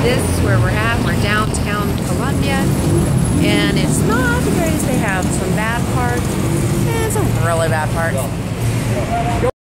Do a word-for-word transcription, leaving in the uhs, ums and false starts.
this is where we're at. We're downtown Columbia, and it's not the greatest. They have some bad parts and some really bad parts.